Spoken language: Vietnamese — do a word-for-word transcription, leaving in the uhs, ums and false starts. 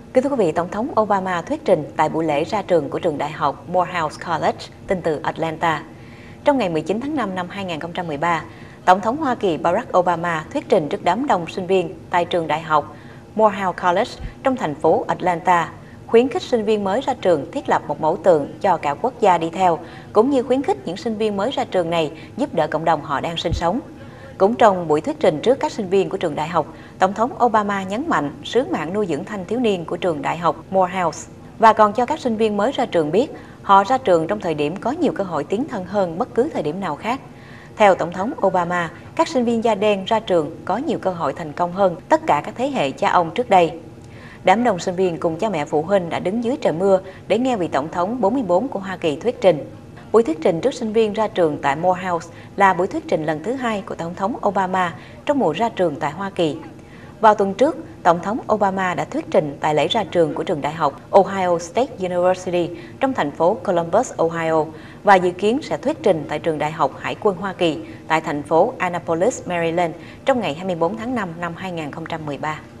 Kính thưa quý vị, Tổng thống Obama thuyết trình tại buổi lễ ra trường của trường đại học Morehouse College, tin từ Atlanta. Trong ngày mười chín tháng năm năm hai nghìn không trăm mười ba, Tổng thống Hoa Kỳ Barack Obama thuyết trình trước đám đông sinh viên tại trường đại học Morehouse College trong thành phố Atlanta, khuyến khích sinh viên mới ra trường thiết lập một mẫu tượng cho cả quốc gia đi theo, cũng như khuyến khích những sinh viên mới ra trường này giúp đỡ cộng đồng họ đang sinh sống. Cũng trong buổi thuyết trình trước các sinh viên của trường đại học, Tổng thống Obama nhấn mạnh sứ mạng nuôi dưỡng thanh thiếu niên của trường đại học Morehouse và còn cho các sinh viên mới ra trường biết họ ra trường trong thời điểm có nhiều cơ hội tiến thân hơn bất cứ thời điểm nào khác. Theo Tổng thống Obama, các sinh viên da đen ra trường có nhiều cơ hội thành công hơn tất cả các thế hệ cha ông trước đây. Đám đông sinh viên cùng cha mẹ phụ huynh đã đứng dưới trời mưa để nghe vị Tổng thống bốn mươi bốn của Hoa Kỳ thuyết trình. Buổi thuyết trình trước sinh viên ra trường tại Morehouse là buổi thuyết trình lần thứ hai của Tổng thống Obama trong mùa ra trường tại Hoa Kỳ. Vào tuần trước, Tổng thống Obama đã thuyết trình tại lễ ra trường của trường đại học Ohio State University trong thành phố Columbus, Ohio và dự kiến sẽ thuyết trình tại trường đại học Hải quân Hoa Kỳ tại thành phố Annapolis, Maryland trong ngày hai mươi bốn tháng năm năm hai nghìn không trăm mười ba.